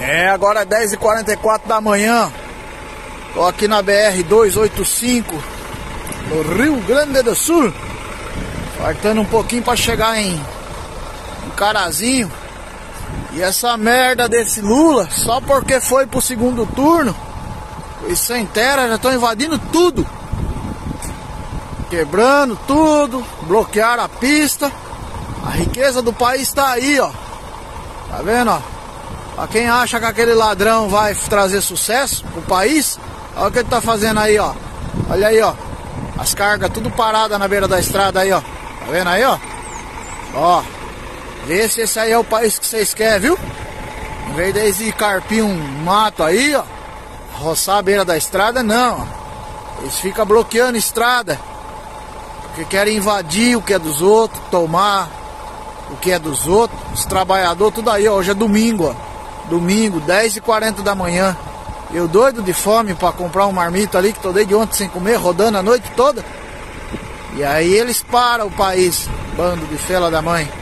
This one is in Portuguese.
Agora é 10h44 da manhã. Tô aqui na BR-285, no Rio Grande do Sul. Faltando um pouquinho pra chegar em Carazinho. E essa merda desse Lula, só porque foi pro segundo turno, os sem terra já estão invadindo tudo. Quebrando tudo, bloquearam a pista. A riqueza do país tá aí, ó. Tá vendo, ó? Pra quem acha que aquele ladrão vai trazer sucesso pro país, olha o que ele tá fazendo aí, ó. Olha aí, ó. As cargas tudo paradas na beira da estrada aí, ó. Tá vendo aí, ó? Ó. Vê se esse aí é o país que vocês querem, viu? Em vez de ir carpir um mato aí, ó, roçar a beira da estrada, não, ó. Eles ficam bloqueando a estrada, porque querem invadir o que é dos outros, tomar o que é dos outros. Os trabalhadores, tudo aí, ó. Hoje é domingo, ó. Domingo, 10h40 da manhã. Eu doido de fome pra comprar um marmito ali, que tô desde ontem sem comer, rodando a noite toda. E aí eles param o país, bando de fela da mãe.